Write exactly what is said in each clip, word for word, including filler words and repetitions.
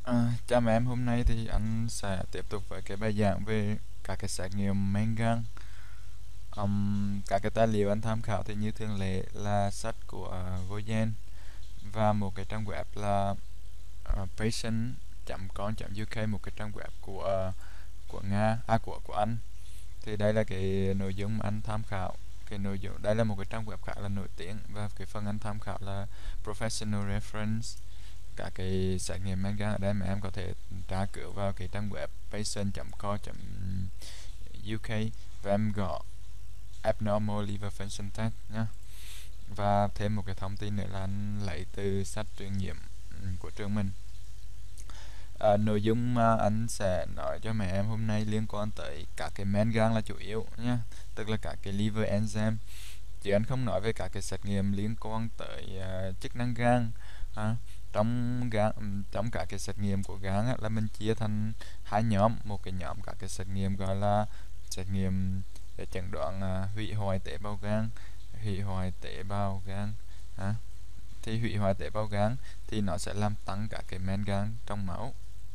À, chào mẹ em, hôm nay thì anh sẽ tiếp tục với cái bài giảng về các cái xét nghiệm men gan. Um, các cái tài liệu anh tham khảo thì như thường lệ là sách của uh, Goyen và một cái trang web là uh, patient chấm com chấm u ca, một cái trang web của uh, của Nga, à của của Anh. Thì đây là cái nội dung mà anh tham khảo. Cái nội dung đây là một cái trang web khá là nổi tiếng, và cái phần anh tham khảo là professional reference. Các cái xét nghiệm men gan ở đây mà em có thể tra cứu vào cái trang web patient chấm co chấm u ca và em gõ abnormal liver function test nhé. Và thêm một cái thông tin nữa là anh lấy từ sách truyền nhiễm của trường mình. À, nội dung mà anh sẽ nói cho mẹ em hôm nay liên quan tới các cái men gan là chủ yếu nhé, tức là các cái liver enzyme, chứ anh không nói về các cái xét nghiệm liên quan tới uh, chức năng gan. À, trong gan trong các cái xét nghiệm của gan á, là mình chia thành hai nhóm. Một cái nhóm các cái xét nghiệm gọi là xét nghiệm để chẩn đoán uh, hủy hoại tế bào gan. Hủy hoại tế bào gan à, thì hủy hoại tế bào gan thì nó sẽ làm tăng các cái men gan trong máu.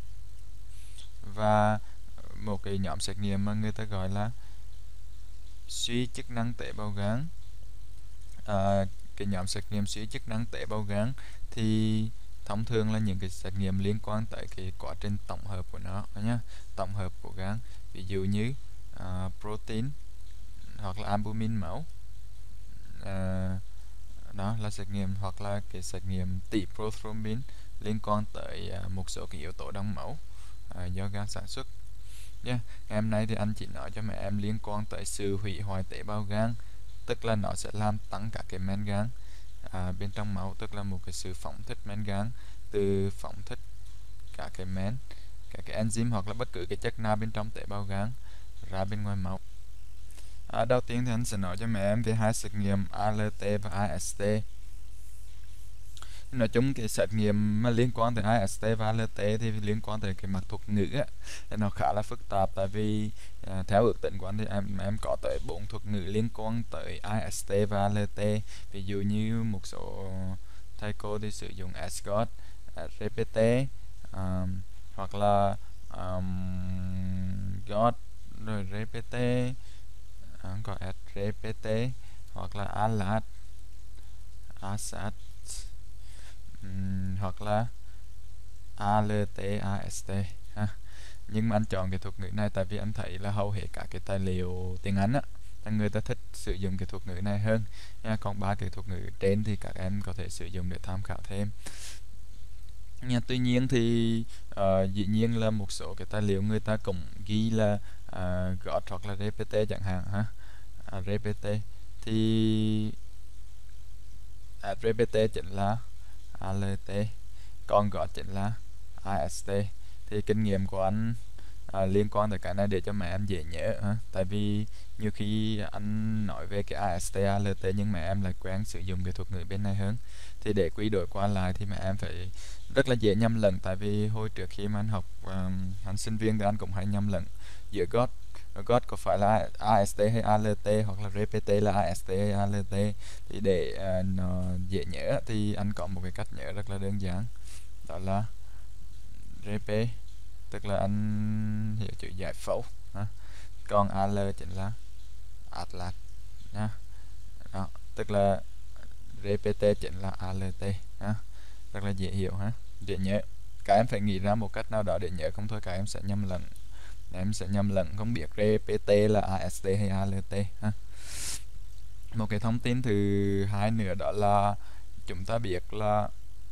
Và một cái nhóm xét nghiệm mà người ta gọi là suy chức năng tế bào gan. À, cái nhóm xét nghiệm suy chức năng tế bào gan thì thông thường là những cái xét nghiệm liên quan tới cái quá trình tổng hợp của nó nhé, tổng hợp của gan, ví dụ như à, protein hoặc là albumin máu. À, đó là xét nghiệm, hoặc là cái xét nghiệm tỷ prothrombin liên quan tới à, một số cái yếu tố đông máu à, do gan sản xuất. Yeah. Ngày hôm nay thì anh chỉ nói cho mẹ em liên quan tới sự hủy hoại tế bào gan, tức là nó sẽ làm tăng các cái men gan à, bên trong máu, tức là một cái sự phóng thích men gan từ phóng thích các cái men, các cái enzyme hoặc là bất cứ cái chất nào bên trong tế bào gan ra bên ngoài máu. À, đầu tiên thì anh sẽ nói cho mẹ em về hai xét nghiệm a lờ tê và a ét tê. Nói chung cái xét nghiệm mà liên quan tới a ét tê và a lờ tê thì liên quan tới cái mặt thuật ngữ á, thì nó khá là phức tạp, tại vì à, theo ước tính của anh thì em em có tới bốn thuật ngữ liên quan tới a ét tê và a lờ tê. Ví dụ như một số thầy cô thì sử dụng ét giê o tê, rờ pê tê, um, hoặc là um, giê o tê rồi rờ pê tê, à, có rờ pê tê hoặc là a lát, asat, um, hoặc là a lờ tê, a ét tê ha. Nhưng mà anh chọn cái thuật ngữ này tại vì anh thấy là hầu hết các cái tài liệu tiếng Anh á, người ta thích sử dụng cái thuật ngữ này hơn nha. Còn ba cái thuật ngữ trên thì các em có thể sử dụng để tham khảo thêm nha. Tuy nhiên thì uh, dĩ nhiên là một số cái tài liệu người ta cũng ghi là uh, giê o tê hoặc là rờ pê tê chẳng hạn ha. À, rờ pê tê thì à, rờ pê tê chính là a lờ tê, còn giê o tê chính là a ét tê. Thì kinh nghiệm của anh à, liên quan tới cái này để cho mẹ em dễ nhớ ha. Tại vì nhiều khi anh nói về cái a ét tê, a lờ tê nhưng mẹ em lại quen sử dụng cái thuật ngữ bên này hơn, thì để quy đổi qua lại thì mẹ em phải rất là dễ nhầm lẫn. Tại vì hồi trước khi mà anh học um, anh sinh viên thì anh cũng hay nhầm lẫn giữa giê o tê giê o tê có phải là a ét tê hay a lờ tê, hoặc là rờ pê tê là a ét tê hay a lờ tê. Thì để uh, nó dễ nhớ thì anh có một cái cách nhớ rất là đơn giản, đó là rờ pê tức là anh hiểu chữ giải phẫu ha. Còn a lờ chính là atlas nha. Đó, tức là rờ pê tê chính là a lờ tê ha. Rất là dễ hiểu ha, dễ nhớ. Các em phải nghĩ ra một cách nào đó để nhớ, không thôi các em sẽ nhầm lẫn. Em sẽ nhầm lẫn không biết rờ pê tê là a ét tê hay a lờ tê ha. Một cái thông tin thứ hai nữa đó là chúng ta biết là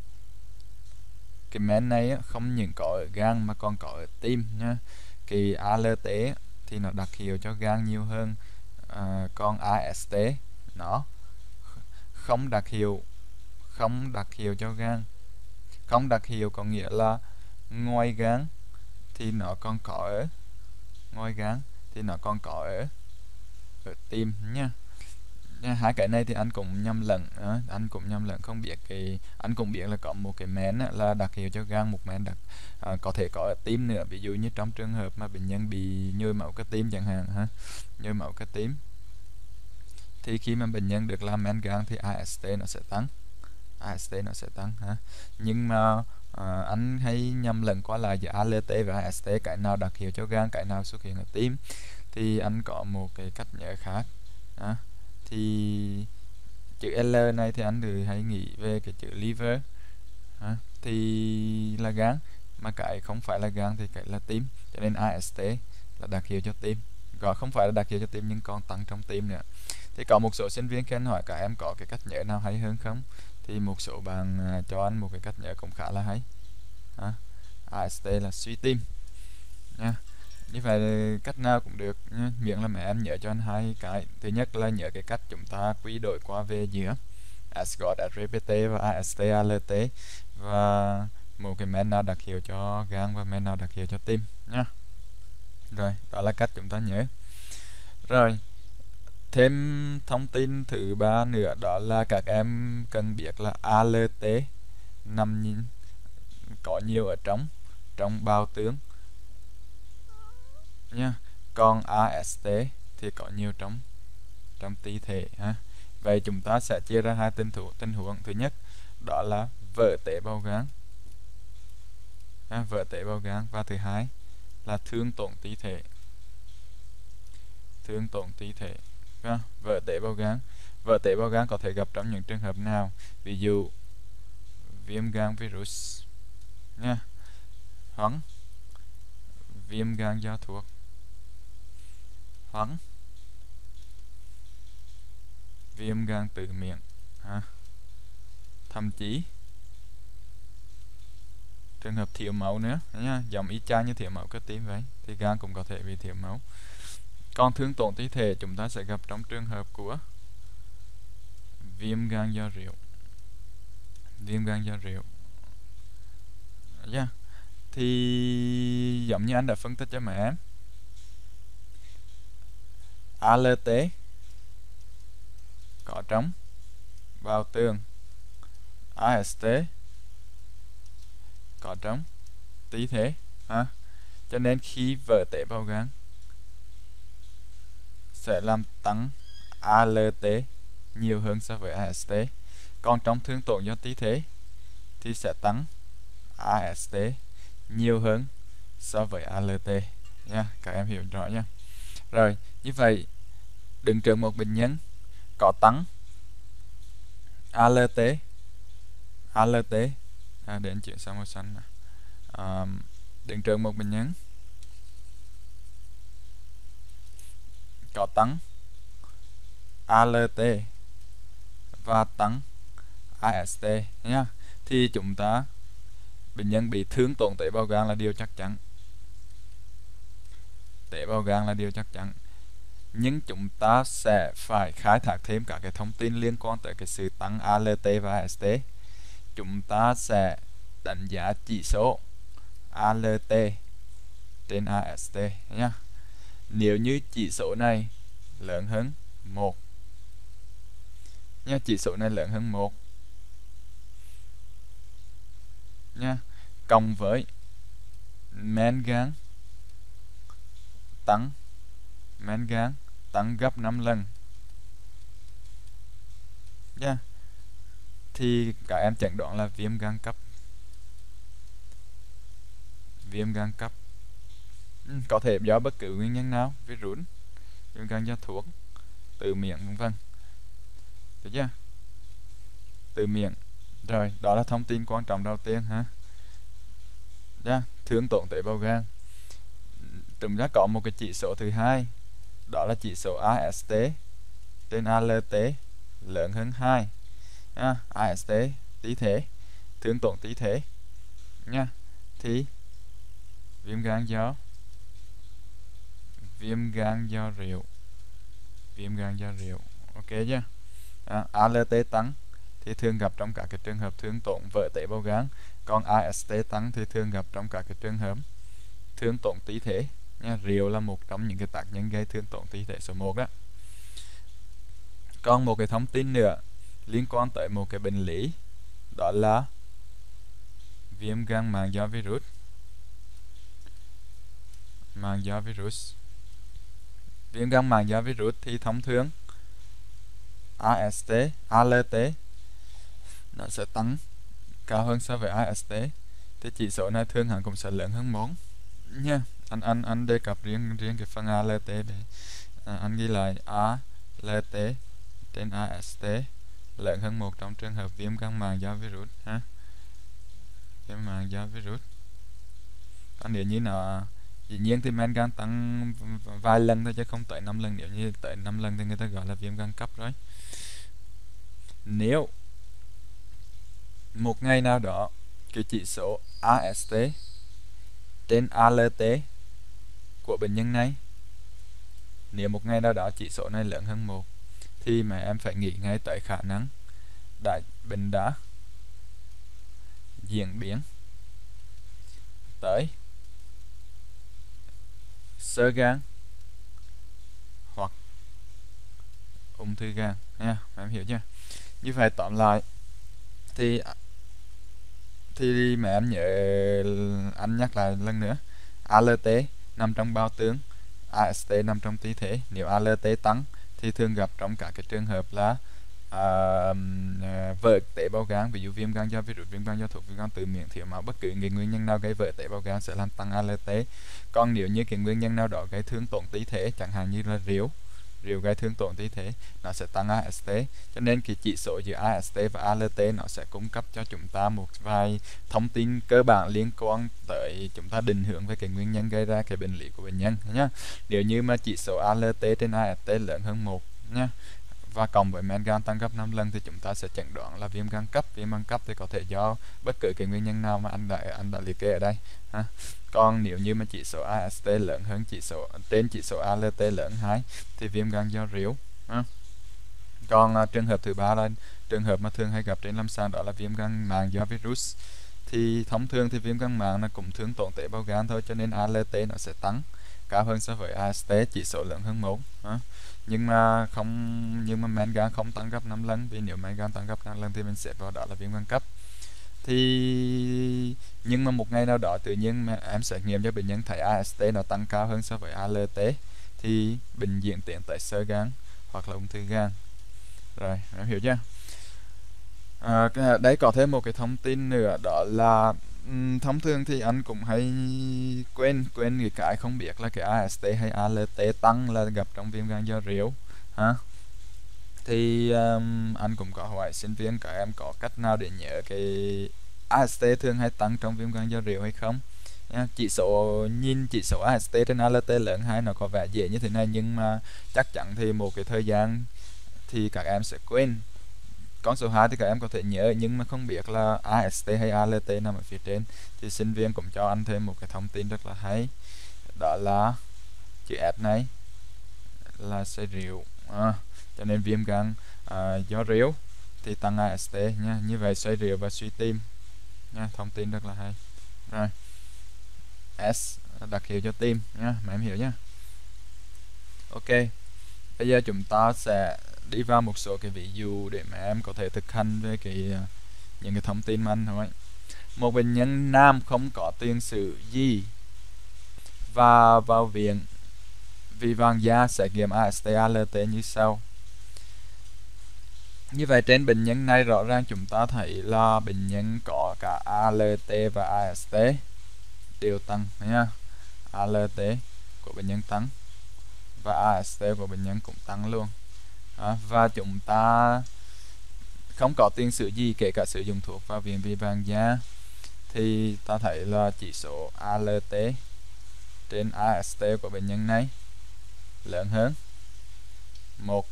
cái men này không những có ở gan mà còn có ở tim nha. Cái a lờ tê thì nó đặc hiệu cho gan nhiều hơn, à, còn a ét tê nó không đặc hiệu không đặc hiệu cho gan. Không đặc hiệu có nghĩa là ngoài gan thì nó còn có ở ngoài gan thì nó còn có ở ở tim nha. Hai cái này thì anh cũng nhầm lẫn à, anh cũng nhầm lẫn không biết cái anh cũng biết là có một cái men là đặc hiệu cho gan, một men đặc à, có thể có ở tim nữa. Ví dụ như trong trường hợp mà bệnh nhân bị nhồi máu cơ tim chẳng hạn ha, nhồi máu cơ tim thì khi mà bệnh nhân được làm men gan thì a ét tê nó sẽ tăng, a ét tê nó sẽ tăng ha. Nhưng mà À, anh hay nhầm lẫn qua lại giữa a lờ tê và a ét tê, cái nào đặc hiệu cho gan, cái nào xuất hiện ở tim. Thì anh có một cái cách nhớ khác. À, thì chữ L này thì anh thì hay nghĩ về cái chữ liver. À, thì là gan, mà cái không phải là gan thì cái là tim, cho nên a ét tê là đặc hiệu cho tim. Gọi không phải là đặc hiệu cho tim nhưng còn tăng trong tim nữa. Thì có một số sinh viên khen hỏi cả em có cái cách nhớ nào hay hơn không, thì một số bạn à, cho anh một cái cách nhớ cũng khá là hay. À, a ét tê là suy tim nha. Như vậy cách nào cũng được nha, miễn là mẹ em nhớ cho anh hai cái. Thứ nhất là nhớ cái cách chúng ta quy đổi qua về giữa Asgard, ét giê pê tê và a ét tê, a lờ tê, và một cái men nào đặc hiệu cho gan và men nào đặc hiệu cho tim nha. Rồi, đó là cách chúng ta nhớ. Rồi, thêm thông tin thứ ba nữa đó là các em cần biết là a lờ tê nằm nhìn có nhiều ở trong trong bao tướng nha, còn a ét tê thì có nhiều trong trong tí thể ha. Vậy chúng ta sẽ chia ra hai tình huống tình huống thứ nhất đó là vỡ tế bào gan, ha, vỡ tế bào gan, và thứ hai là thương tổn tí thể, thương tổn tí thể ha. Vỡ tế bào gan, vỡ tế bào gan có thể gặp trong những trường hợp nào? Ví dụ viêm gan virus nha, hoặc viêm gan do thuốc, hoặc viêm gan tự miễn, ha. Thậm chí trường hợp thiếu máu nữa nha, giống y chang như thiếu máu cơ tim vậy, thì gan cũng có thể bị thiếu máu. Còn thương tổn tí thể chúng ta sẽ gặp trong trường hợp của viêm gan do rượu, viêm gan do rượu yeah. Thì giống như anh đã phân tích cho mẹ em, a lờ tê có trong bao tương, a ét tê có trong tí thể ha. Cho nên khi vỡ tế bào gan sẽ làm tăng a lờ tê nhiều hơn so với a ét tê, còn trong thương tổn do tí thể thì sẽ tăng a ét tê nhiều hơn so với a lờ tê nha, các em hiểu rõ nha. Rồi, như vậy đứng trước một bệnh nhân có tăng a lờ tê, a lờ tê à, để anh chuyển sang màu xanh này. À, đứng trước một bệnh nhân có tăng a lờ tê và tăng a ét tê nha, thì chúng ta bệnh nhân bị thương tổn tế bào gan là điều chắc chắn, tế bào gan là điều chắc chắn. Nhưng chúng ta sẽ phải khai thác thêm các cái thông tin liên quan tới cái sự tăng a lờ tê và a ét tê. Chúng ta sẽ đánh giá chỉ số a lờ tê trên a ét tê nhé. Nếu như chỉ số này lớn hơn một nha, chỉ số này lớn hơn một nha, cộng với men gan tăng, men gan tăng gấp năm lần nha, thì các em chẩn đoán là viêm gan cấp, viêm gan cấp ừ, có thể do bất cứ nguyên nhân nào, virus, viêm gan do thuốc, tự miễn vân vân, được chưa? Tự miễn. Rồi, đó là thông tin quan trọng đầu tiên ha. Yeah, thương tổn tế bào gan. Chúng ta có một cái chỉ số thứ hai, đó là chỉ số a ét tê trên a lờ tê lớn hơn hai. À, a ét tê tí thể, thương tổn tí thể nha, thì viêm gan do viêm gan do rượu, viêm gan do rượu, ok chưa? À, a lờ tê tăng thì thường gặp trong các cái trường hợp thương tổn vỡ tế bào gan, còn a ét tê tăng thì thường gặp trong các cái trường hợp thương tổn tí thể nha. Rượu là một trong những cái tác nhân gây thương tổn tí thể số một đó. Còn một cái thông tin nữa liên quan tới một cái bệnh lý, đó là viêm gan màng do virus, màng do virus. Viêm gan màng do virus thì thông thường a ét tê, a lờ tê nó sẽ tăng cao hơn so với a ét tê, thì chỉ số này thường hẳn cũng sẽ lớn hơn bốn nha. Anh anh anh đề cập riêng riêng cái phần a lờ tê để à, anh ghi lại a lờ tê trên a ét tê lớn hơn một trong trường hợp viêm gan màng do virus ha, viêm màng do virus. Còn nếu như nó dĩ nhiên thì men gan tăng vài lần thôi chứ không tới năm lần, nếu như tới năm lần thì người ta gọi là viêm gan cấp rồi. Nếu một ngày nào đó cái chỉ số a ét tê trên a lờ tê của bệnh nhân này, nếu một ngày nào đó chỉ số này lớn hơn một thì mà em phải nghĩ ngay tới khả năng đại bệnh đã diễn biến tới xơ gan hoặc ung thư gan nha, em hiểu chưa? Như vậy tóm lại thì thì mà em nhớ anh nhắc lại lần nữa, a lờ tê nằm trong bao tướng, a ét tê nằm trong tí thể. Nếu a lờ tê tăng thì thường gặp trong các cái trường hợp là à, à, vỡ tế bào gan, ví dụ viêm gan do virus, viêm gan do thuốc, viêm gan tự miễn, thiếu máu, bất cứ cái nguyên nhân nào gây vỡ tế bào gan sẽ làm tăng a lờ tê. Còn nếu như cái nguyên nhân nào đó gây thương tổn tí thể, chẳng hạn như là rượu rượu gây thương tổn tí thể, nó sẽ tăng a ét tê. Cho nên cái chỉ số giữa a ét tê và a lờ tê nó sẽ cung cấp cho chúng ta một vài thông tin cơ bản liên quan tới chúng ta định hướng về cái nguyên nhân gây ra cái bệnh lý của bệnh nhân nhé. Nếu như mà chỉ số a lờ tê trên a ét tê lớn hơn một nhé, và cộng với men gan tăng gấp năm lần thì chúng ta sẽ chẩn đoán là viêm gan cấp. Viêm gan cấp thì có thể do bất cứ cái nguyên nhân nào mà anh đã anh đã liệt kê ở đây ha. Còn nếu như mà chỉ số a ét tê lớn hơn chỉ số trên chỉ số a lờ tê lớn hai thì viêm gan do rượu ha. Còn uh, trường hợp thứ ba là trường hợp mà thường hay gặp trên lâm sàng, đó là viêm gan màng do virus. Thì thông thường thì viêm gan màng nó cũng thương tổn tế bào gan thôi, cho nên a lờ tê nó sẽ tăng cao hơn so với a ét tê, chỉ số lớn hơn một ha. Nhưng mà không nhưng mà men gan không tăng gấp năm lần, vì nếu men gan tăng gấp năm lần thì mình sẽ vào đó là viêm gan cấp. Thì nhưng mà một ngày nào đó tự nhiên mà em xét nghiệm cho bệnh nhân thấy a ét tê nó tăng cao hơn so với a lờ tê thì bệnh diễn tiến tới xơ gan hoặc là ung thư gan. Rồi, em hiểu chưa? À, cái, đấy có thêm một cái thông tin nữa, đó là um, thông thường thì anh cũng hay quên quên cái cái không biết là cái a ét tê hay a lờ tê tăng là gặp trong viêm gan do rượu ha. Thì um, anh cũng có hỏi sinh viên các em có cách nào để nhớ cái a ét tê thường hay tăng trong viêm gan do rượu hay không nha. Chỉ số nhìn chỉ số a ét tê trên a lờ tê lớn hay nó có vẻ dễ như thế này, nhưng mà chắc chắn thì một cái thời gian thì các em sẽ quên. Con số hai thì các em có thể nhớ nhưng mà không biết là a ét tê hay a lờ tê nằm ở phía trên. Thì sinh viên cũng cho anh thêm một cái thông tin rất là hay, đó là chữ S này là say rượu à, cho nên viêm gan à, do rượu thì tăng a ét tê nha. Như vậy say rượu và suy tim nha, thông tin rất là hay. Rồi S đặc hiệu cho tim nha, mà em hiểu nhá. Ok, bây giờ chúng ta sẽ đi vào một số cái ví dụ để mà em có thể thực hành về cái những cái thông tin mà anh nói. Một bệnh nhân nam không có tiền sử gì và vào viện vì vàng da xét nghiệm a ét tê a lờ tê như sau. Như vậy trên bệnh nhân này rõ ràng chúng ta thấy là bệnh nhân có cả a lờ tê và a ét tê đều tăng nha. a lờ tê của bệnh nhân tăng và a ét tê của bệnh nhân cũng tăng luôn. À, và chúng ta không có tiền sử gì kể cả sử dụng thuốc vào viện vì vàng da, thì ta thấy là chỉ số a lờ tê trên a ét tê của bệnh nhân này lớn hơn một,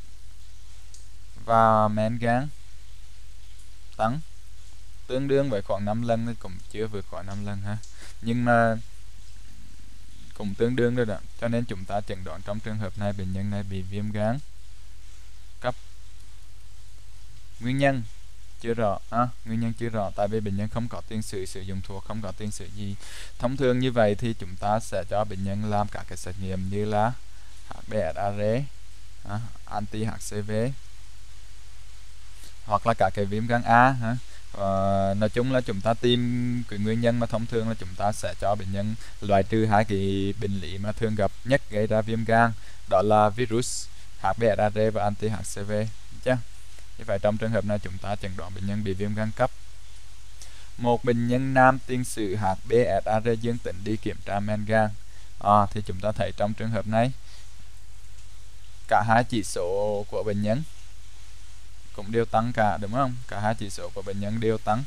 và men gan tăng tương đương với khoảng năm lần, thì cũng chưa vượt khỏi năm lần ha, nhưng mà cũng tương đương rồi đó. Cho nên chúng ta chẩn đoán trong trường hợp này bệnh nhân này bị viêm gan cấp. Nguyên nhân chưa rõ à, nguyên nhân chưa rõ tại vì bệnh nhân không có tiền sử sử dụng thuốc, không có tiền sử gì. Thông thường như vậy thì chúng ta sẽ cho bệnh nhân làm các cái xét nghiệm như là hát bê ét a rờ, à, anti hát xê vê hoặc là cả cái viêm gan A ha. Ờ, nói chung là chúng ta tìm cái nguyên nhân mà thông thường là chúng ta sẽ cho bệnh nhân loại trừ hai cái bệnh lý mà thường gặp nhất gây ra viêm gan, đó là virus, hát bê ét a rờ và anti hát xê vê chứ. Như vậy trong trường hợp này chúng ta chẩn đoán bệnh nhân bị viêm gan cấp. Một bệnh nhân nam tiền sử hát bê ét a rờ dương tính đi kiểm tra men gan. À, thì chúng ta thấy trong trường hợp này cả hai chỉ số của bệnh nhân cũng đều tăng cả, đúng không? Cả hai chỉ số của bệnh nhân đều tăng,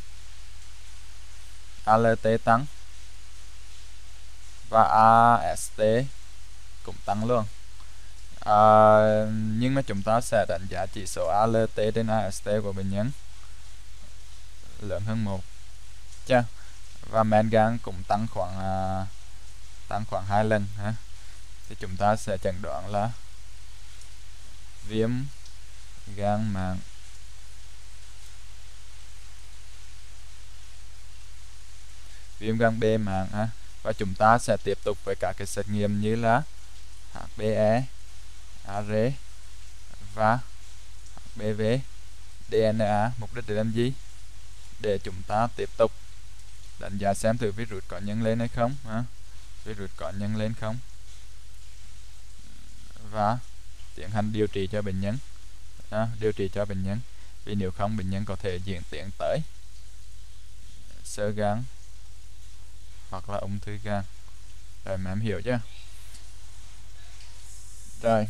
a lờ tê tăng và a ét tê cũng tăng luôn. À, nhưng mà chúng ta sẽ đánh giá chỉ số a lờ tê trên a ét tê của bệnh nhân lớn hơn một chưa, và men gan cũng tăng khoảng à, tăng khoảng hai lần ha. Thì chúng ta sẽ chẩn đoán là viêm gan màng. Viêm gan B màng ha. Và chúng ta sẽ tiếp tục với các cái xét nghiệm như là hát bê e, a rờ và hát bê vê, đê en a. Mục đích để làm gì? Để chúng ta tiếp tục đánh giá xem thử virus có nhân lên hay không ha. Virus có nhân lên không, và tiến hành điều trị cho bệnh nhân à, điều trị cho bệnh nhân. Vì nếu không, bệnh nhân có thể diễn tiến tới xơ gan hoặc là ung thư gan. Rồi mà em hiểu chưa? Rồi,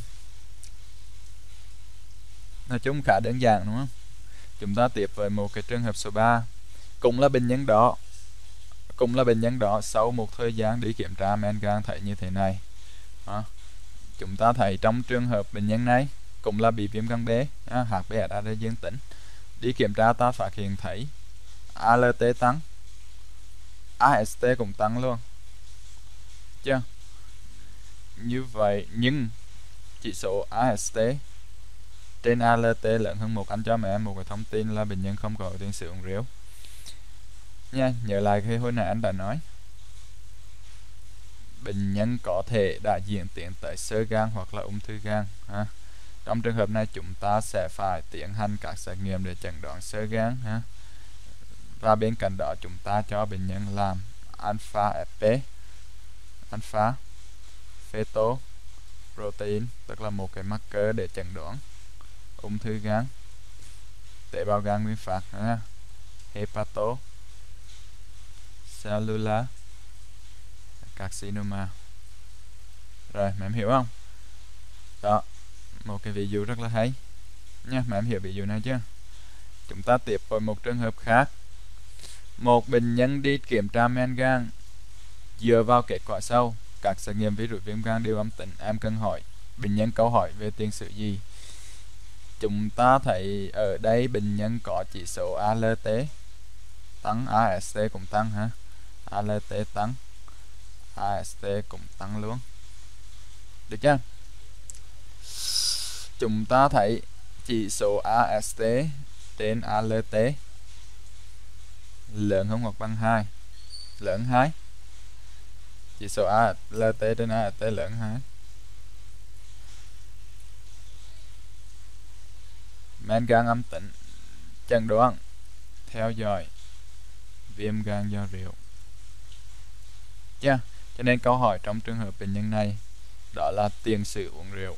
nói chung khá đơn giản đúng không? Chúng ta tiếp với một cái trường hợp số ba. Cũng là bệnh nhân đó Cũng là bệnh nhân đó sau một thời gian đi kiểm tra men gan thấy như thế này đó. Chúng ta thấy trong trường hợp bệnh nhân này cũng là bị viêm gan B, à, hát bê ét a rờ dương tính. Đi kiểm tra ta phát hiện thấy a lờ tê tăng, a ét tê cũng tăng luôn chưa. Như vậy nhưng chỉ số a ét tê trên a lờ tê lớn hơn một. Anh cho mẹ em một cái thông tin là bệnh nhân không có tiền sử uống rượu nha. Nhớ lại khi hồi nãy anh đã nói bệnh nhân có thể đã diễn tiến tới xơ gan hoặc là ung thư gan ha. Trong trường hợp này chúng ta sẽ phải tiến hành các xét nghiệm để chẩn đoán xơ gan ha. Và bên cạnh đó chúng ta cho bệnh nhân làm alpha ép pê, alpha fetal protein, tức là một cái marker để chẩn đoán ung thư gan, tế bào gan nguyên phát ha. Hepato cellular carcinoma. Rồi mà em hiểu không? Đó, một cái ví dụ rất là hay nha. Mà em hiểu ví dụ này chưa? Chúng ta tiếp với một trường hợp khác. Một bệnh nhân đi kiểm tra men gan, dựa vào kết quả sau các xét nghiệm virus viêm gan đều âm tính. Em cần hỏi bệnh nhân câu hỏi về tiền sử gì? Chúng ta thấy ở đây bệnh nhân có chỉ số a lờ tê tăng, a ét tê cũng tăng ha. a lờ tê tăng, a ét tê cũng tăng luôn. Được chưa? Chúng ta thấy chỉ số a ét tê trên a lờ tê lớn hơn hoặc bằng hai. Lớn hai. Chỉ số a lờ tê trên a ét tê lớn hai. Men gan âm tính, chẩn đoán theo dõi viêm gan do rượu. Yeah. Cho nên câu hỏi trong trường hợp bệnh nhân này đó là tiền sử uống rượu.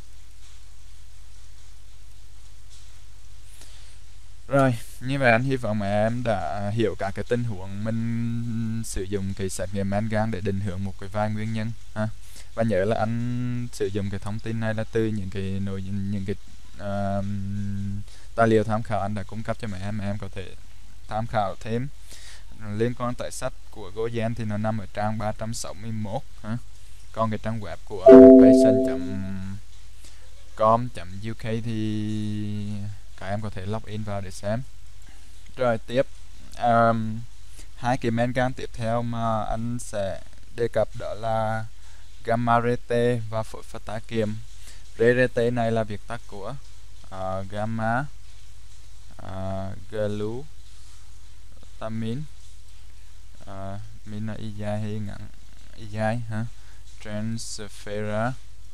Rồi, như vậy anh hy vọng mà em đã hiểu cả cái tình huống mình sử dụng cái xét nghiệm men gan để định hướng một cái vài nguyên nhân ha. Và nhớ là anh sử dụng cái thông tin này là từ những cái nội những cái uh, tài liệu tham khảo anh đã cung cấp cho mẹ em. Mẹ em có thể tham khảo thêm liên quan tới sách của Gogen thì nó nằm ở trang ba trăm sáu mươi mốt ha. Còn cái trang web của patient chấm com chấm u k thì các em có thể login vào để xem. Rồi tiếp um, hai cái men gan tiếp theo mà anh sẽ đề cập đó là gamma rete và phosphata phát kiềm. Rete này là viết tắt của uh, gamma uh, glutamine, uh, min là y dài hay ngắn y dài ha, transfera,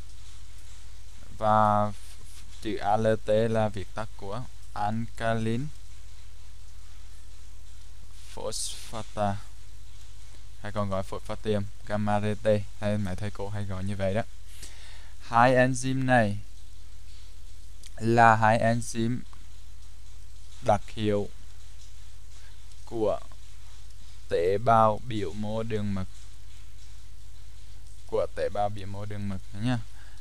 và chữ a lờ tê là viết tắt của alkaline phosphata, hay còn gọi phosphatium gamma rete, hay mấy thầy cô hay gọi như vậy đó. Hai enzyme này là hai enzyme đặc hiệu của tế bào biểu mô đường mật của tế bào biểu mô đường mật nhá.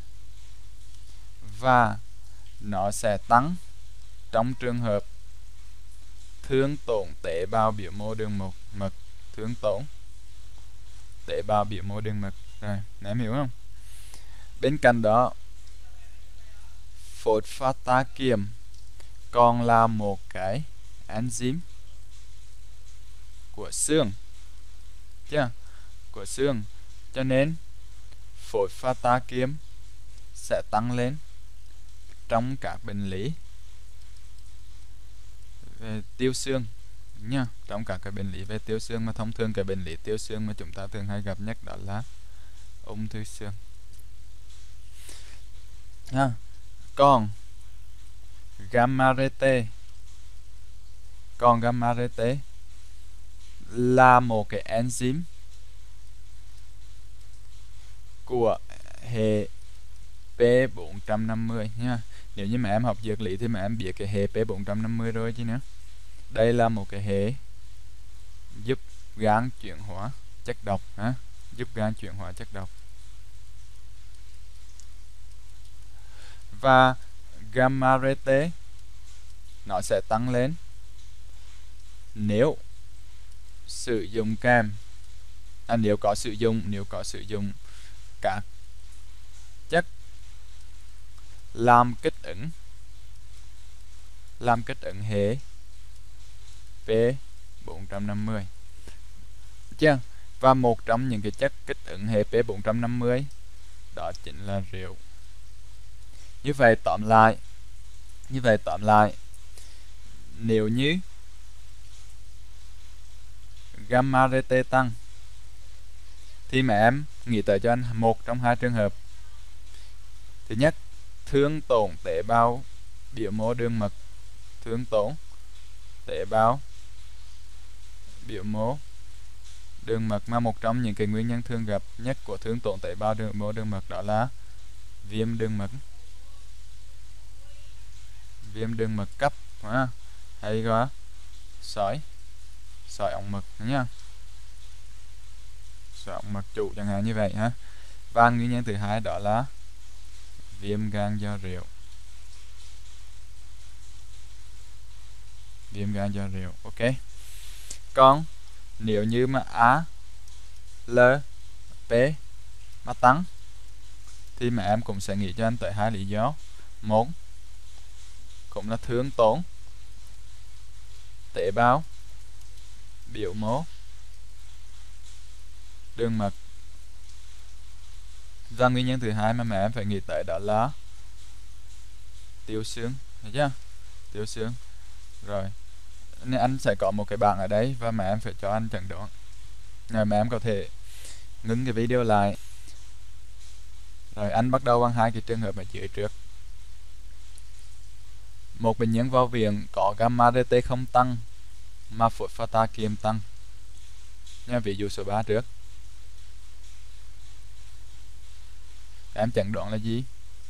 Và nó sẽ tăng trong trường hợp thương tổn tế bào biểu mô đường mật mật thương tổn tế bào biểu mô đường mật. Rồi, em hiểu không? Bên cạnh đó, phosphata kiềm còn là một cái enzyme của xương, chưa? Của xương, cho nên phosphata kiềm sẽ tăng lên trong các bệnh lý về tiêu xương nha, trong các cái bệnh lý về tiêu xương. Mà thông thường cái bệnh lý tiêu xương mà chúng ta thường hay gặp nhất đó là ung thư xương nha. Còn gamma rete còn gamma rete là một cái enzyme của hệ P bốn năm mươi nha. Nếu như mà em học dược lý thì mà em biết cái hệ P bốn năm mươi rồi chứ nữa. Đây là một cái hệ giúp gan chuyển hóa chất độc ha, giúp gan chuyển hóa chất độc. Và gamma rete nó sẽ tăng lên nếu sử dụng kèm à, nếu có sử dụng nếu có sử dụng các chất làm kích ứng làm kích ứng hệ P bốn năm mươi chưa? Và một trong những cái chất kích ứng hệ P bốn năm mươi đó chính là rượu. Như vậy tóm lại như vậy tóm lại nếu như gamma rete tăng thì mà em nghĩ tới cho anh một trong hai trường hợp. Thứ nhất, thương tổn tế bào biểu mô đường mật thương tổn tế bào biểu mô đường mật, mà một trong những cái nguyên nhân thường gặp nhất của thương tổn tế bào biểu mô đường mật đó là viêm đường mật viêm đường mật cấp ha, hay có sỏi sỏi ống mật nhá, sỏi ống mật trụ chẳng hạn như vậy ha. Và nguyên nhân thứ hai đó là viêm gan do rượu viêm gan do rượu. Ok. Còn nếu như mà A L P mà tăng thì mà em cũng sẽ nghĩ cho anh tới hai lý do. Một cũng là thương tổn tế bào biểu mô đường mật, và nguyên nhân thứ hai mà mẹ em phải nghĩ tới đó là tiêu xương, thấy chưa? Tiêu xương. Rồi nên anh sẽ có một cái bảng ở đây và mẹ em phải cho anh chẩn đoán. Rồi mẹ em có thể ngưng cái video lại. Rồi anh bắt đầu bằng hai cái trường hợp ở dưới trước. Một bệnh nhân vào viện có gamma rete không tăng mà phosphata kiềm tăng nha. Ví dụ số ba trước. Em chẩn đoán là gì?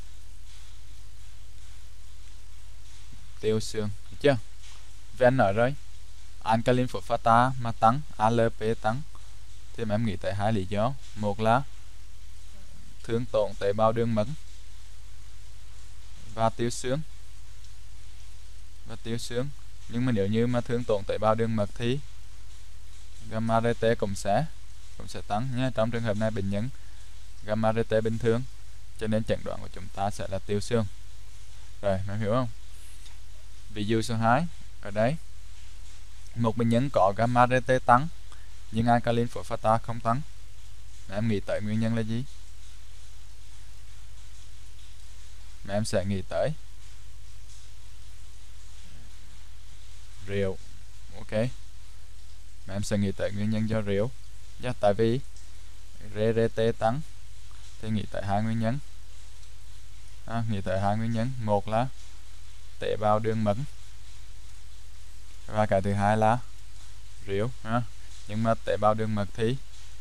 Tiêu xương, được chưa? Vì anh nói rồi, alkaline phosphata mà tăng, a lờ pê tăng thì mà em nghĩ tới hai lý do. Một là thương tổn tế bào đường mật và tiêu xương và tiêu xương. Nhưng mà nếu như mà thương tổn tế bào đường mật thì gamma rete cũng sẽ cũng sẽ tăng nhé. Trong trường hợp này bệnh nhân gamma rete bình thường, cho nên chẩn đoán của chúng ta sẽ là tiêu xương. Rồi, em hiểu không? Ví dụ số hai ở đây, một bệnh nhân có gamma rete tăng nhưng alkaline phosphata không tăng. Em nghĩ tới nguyên nhân là gì? Mà em sẽ nghĩ tới rượu. Ok. Mà em sẽ nghĩ tới nguyên nhân do rượu. Yeah, tại vì rờ rờ tê tăng thì nghĩ tới hai nguyên nhân. À, nghĩ tới hai nguyên nhân. Một là tế bào đường mật và cái thứ hai là rượu. À, nhưng mà tế bào đường mật thì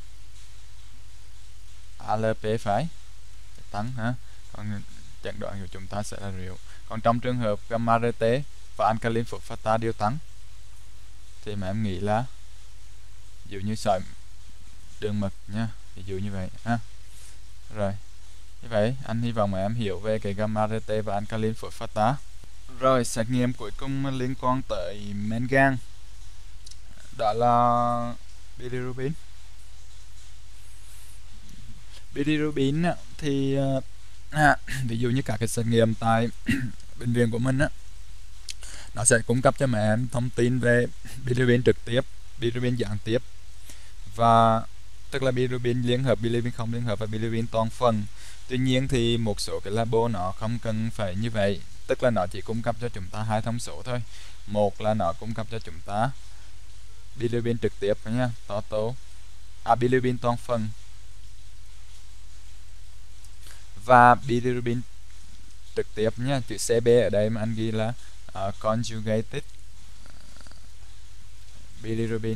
a lờ pê phải tăng ha. Còn chẩn đoán của chúng ta sẽ là rượu. Còn trong trường hợp gamma rete và alkaline phosphata đều tăng thì mà em nghĩ là ví dụ như sỏi đường mật nha, ví dụ như vậy ha. Rồi như vậy anh hy vọng mà em hiểu về cái gamma rê tê và alkaline phosphata. Rồi xét nghiệm cuối cùng liên quan tới men gan, đó là bilirubin. Bilirubin á, thì à, ví dụ như các cái xét nghiệm tại bệnh viện của mình á, nó sẽ cung cấp cho mẹ em thông tin về bilirubin trực tiếp, bilirubin gián tiếp, và tức là bilirubin liên hợp, bilirubin không liên hợp và bilirubin toàn phần. Tuy nhiên thì một số cái labo nó không cần phải như vậy, tức là nó chỉ cung cấp cho chúng ta hai thông số thôi. Một là nó cung cấp cho chúng ta bilirubin trực tiếp nha, total, à bilirubin toàn phần, và bilirubin trực tiếp nha, chữ xê bê ở đây mà anh ghi là uh, conjugated bilirubin,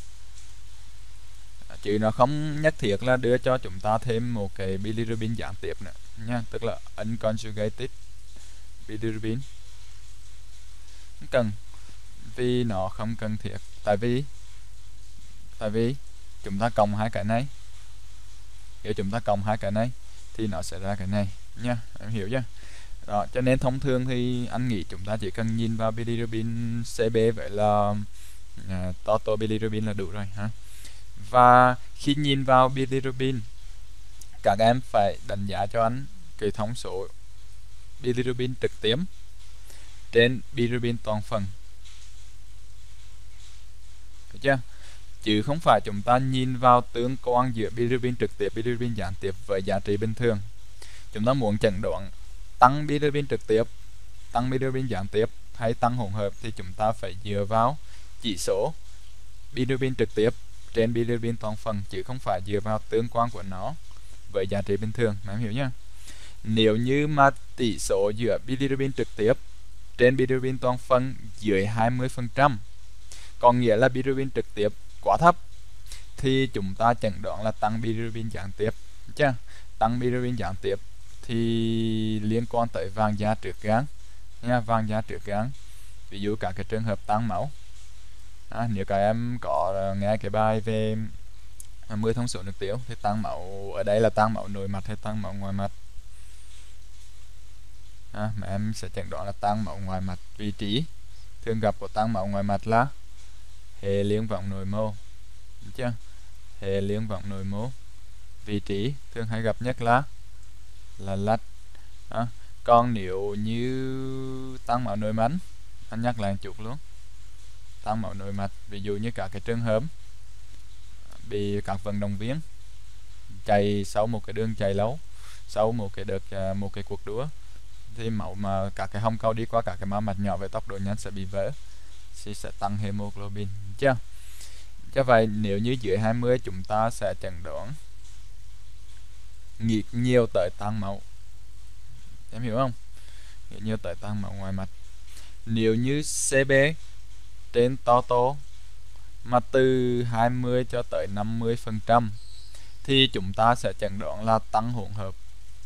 chứ nó không nhất thiết là đưa cho chúng ta thêm một cái bilirubin gián tiếp nữa nha, tức là unconjugated bilirubin không cần, vì nó không cần thiết, tại vì tại vì chúng ta cộng hai cái này, nếu chúng ta cộng hai cái này thì nó sẽ ra cái này nha, em hiểu chưa? Đó, cho nên thông thường thì anh nghĩ chúng ta chỉ cần nhìn vào bilirubin xê bê vậy là uh, total bilirubin là đủ rồi ha. Và khi nhìn vào bilirubin, các em phải đánh giá cho anh cái thông số bilirubin trực tiếp trên bilirubin toàn phần, được chưa? Chứ không phải chúng ta nhìn vào tương quan giữa bilirubin trực tiếp, bilirubin gián tiếp với giá trị bình thường. Chúng ta muốn chẩn đoán tăng bilirubin trực tiếp, tăng bilirubin gián tiếp hay tăng hỗn hợp thì chúng ta phải dựa vào chỉ số bilirubin trực tiếp trên bilirubin toàn phần, chứ không phải dựa vào tương quan của nó với giá trị bình thường, em hiểu nhá? Nếu như mà tỷ số giữa bilirubin trực tiếp trên bilirubin toàn phần dưới hai mươi phần trăm, còn nghĩa là bilirubin trực tiếp quá thấp, thì chúng ta chẩn đoán là tăng bilirubin gián tiếp chứ. Tăng bilirubin gián tiếp thì liên quan tới vàng da trước gan nha, vàng da trước gan. Ví dụ các cái trường hợp tăng máu, à, nếu các em có nghe cái bài về mười thông số nước tiểu thì tăng máu ở đây là tăng máu nội mạch hay tăng máu ngoài mạch, à, mà em sẽ chẩn đoán là tăng máu ngoài mạch. Vị trí thường gặp của tăng máu ngoài mạch là hệ liên vọng nội mô, được chưa? Hệ liên vọng nội mô. Vị trí thường hay gặp nhất là là lách. À, còn nếu như tăng máu nội mạch, anh nhắc lại một chút luôn, tăng máu nội mạch, ví dụ như các cái trường hợp bị các vận động viên chạy sau một cái đường chạy lâu, sau một cái đợt một cái cuộc đua, thì máu mà các cái hông câu đi qua các cái mao mạch nhỏ với tốc độ nhanh sẽ bị vỡ, thì sẽ tăng hemoglobin, chưa? Cho vậy nếu như dưới hai mươi chúng ta sẽ chẩn đoán nghĩ nhiều tới tăng máu, em hiểu không? Nghĩ nhiều tới tăng máu ngoài mạch. Nếu như xê bê trên total mà từ hai mươi cho tới năm mươi phần trăm thì chúng ta sẽ chẩn đoán là tăng hỗn hợp.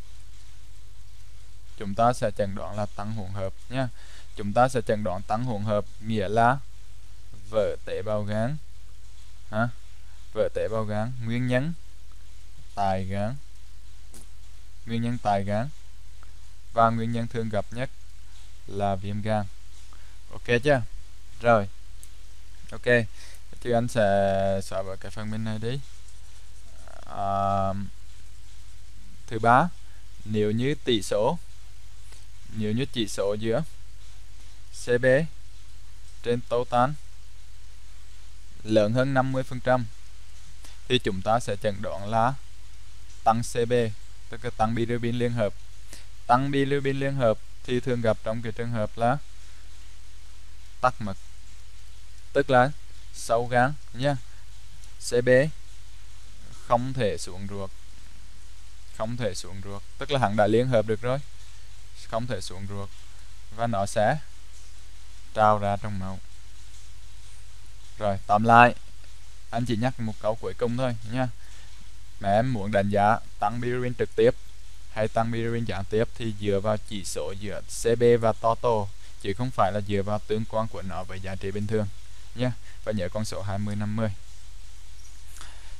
Chúng ta sẽ chẩn đoán là tăng hỗn hợp nhé. Chúng ta sẽ chẩn đoán tăng hỗn hợp nghĩa là vỡ tế bào gan, hả? Vỡ tế bào gan, nguyên nhân tại gan, nguyên nhân tại gan, và nguyên nhân thường gặp nhất là viêm gan. Ok chưa? Rồi. Ok. Thì anh sẽ xóa bỏ cái phần bên này đi. À, thứ ba, nếu như tỷ số nếu như chỉ số giữa xê bê trên total lớn hơn năm mươi phần trăm thì chúng ta sẽ chẩn đoán là tăng xê bê, tức là tăng bilirubin liên hợp. Tăng bilirubin liên hợp thì thường gặp trong cái trường hợp là tắc mật, tức là sâu gan nha. xê bê không thể xuống ruột, không thể xuống ruột, tức là hắn đã liên hợp được rồi, không thể xuống ruột và nó sẽ trào ra trong máu. Rồi tóm lại, anh chỉ nhắc một câu cuối cùng thôi nha. Mà em muốn đánh giá tăng bilirubin trực tiếp hay tăng bilirubin gián tiếp thì dựa vào chỉ số giữa xê bê và total, chứ không phải là dựa vào tương quan của nó với giá trị bình thường nhé. Và nhớ con số hai mươi năm mươi.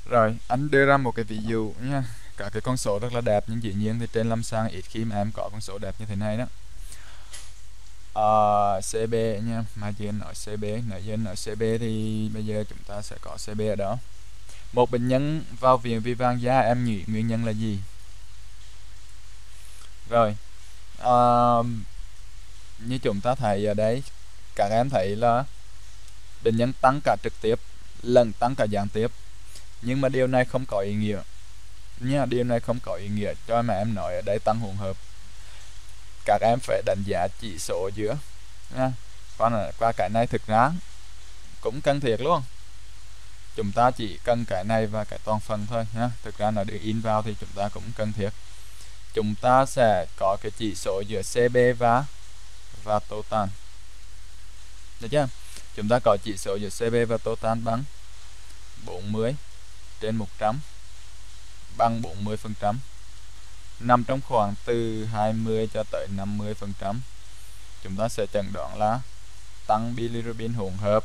Rồi, anh đưa ra một cái ví dụ nha. Cả cái con số rất là đẹp nhưng dĩ nhiên thì trên lâm sàng ít khi mà em có con số đẹp như thế này đó. Ờ, xê bê nha, mà dân nói xê bê, nãy dân nói xê bê thì bây giờ chúng ta sẽ có xê bê ở đó. Một bệnh nhân vào viện vì vàng da, em nghĩ nguyên nhân là gì? Rồi, ờ, như chúng ta thấy ở đây, các em thấy là bệnh nhân tăng cả trực tiếp lẫn tăng cả gián tiếp, nhưng mà điều này không có ý nghĩa nha, điều này không có ý nghĩa cho mà em nói ở đây tăng hỗn hợp. Các em phải đánh giá chỉ số giữa nha. Qua, qua cái này thực ra cũng cần thiết luôn, chúng ta chỉ cần cái này và cái toàn phần thôi nhá. Thực ra nó được in vào thì chúng ta cũng cần thiết. Chúng ta sẽ có cái chỉ số giữa xê bê và và total, được chưa? Chúng ta có chỉ số giữa xê bê và total bằng bốn mươi trên một trăm bằng bốn mươi phần trăm, nằm trong khoảng từ hai mươi cho tới năm mươi phần trăm. Chúng ta sẽ chẩn đoán là tăng bilirubin hỗn hợp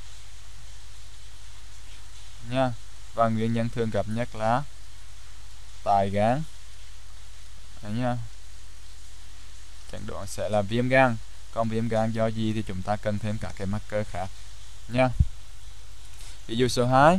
nha, và nguyên nhân thường gặp nhất là tại gan. Đấy nha, chẩn đoán sẽ là viêm gan. Còn viêm gan do gì thì chúng ta cần thêm các cái marker khác nha. Ví dụ số hai,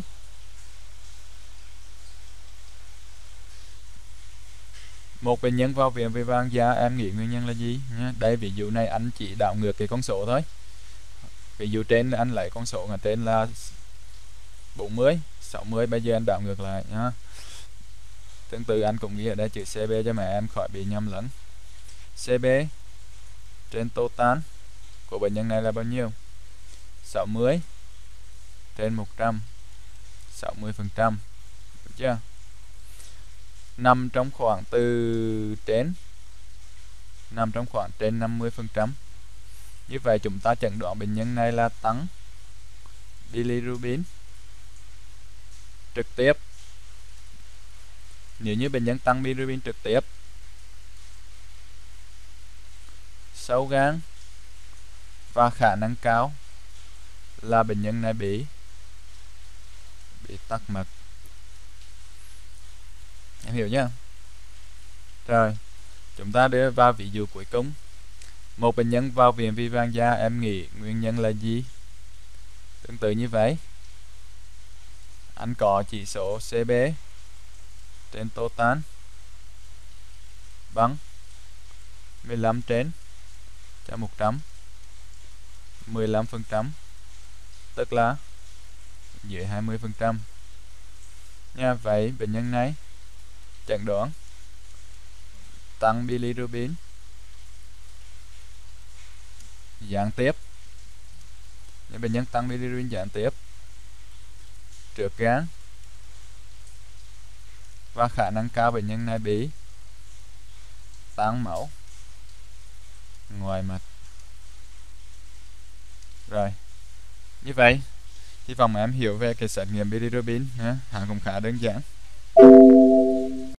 một bệnh nhân vào viện vì vàng da, em nghĩ nguyên nhân là gì nha. Đây ví dụ này anh chỉ đảo ngược cái con số thôi. Ví dụ trên anh lấy con số ở trên là bốn mươi, sáu mươi, bây giờ anh đảo ngược lại nhá. Tương tự anh cũng ghi ở đây chữ xê bê cho mẹ em khỏi bị nhầm lẫn. xê bê trên total của bệnh nhân này là bao nhiêu? sáu mươi trên một trăm, sáu mươi phần trăm, được chưa? Nằm trong khoảng từ trên nằm trong khoảng trên năm mươi phần trăm. Như vậy chúng ta chẩn đoán bệnh nhân này là tăng bilirubin trực tiếp. Nếu như bệnh nhân tăng bilirubin trực tiếp, sâu gan, và khả năng cao là bệnh nhân này bị bị tắc mạch. Em hiểu nhá? Rồi, chúng ta đưa vào ví dụ cuối cùng. Một bệnh nhân vào viện vì vàng da, em nghĩ nguyên nhân là gì? Tương tự như vậy, anh có chỉ số xê bê trên total bằng mười lăm trên cho một trăm, mười lăm phần trăm, tức là dưới hai mươi phần trăm nha. Vậy bệnh nhân này chẩn đoán tăng bilirubin gián tiếp. Nếu bệnh nhân tăng bilirubin gián tiếp trước gan, và khả năng cao bệnh nhân này bị tan máu ngoài mạch. Rồi, như vậy hy vọng em hiểu về cái xét nghiệm bilirubin. Hả? Cũng khá đơn giản.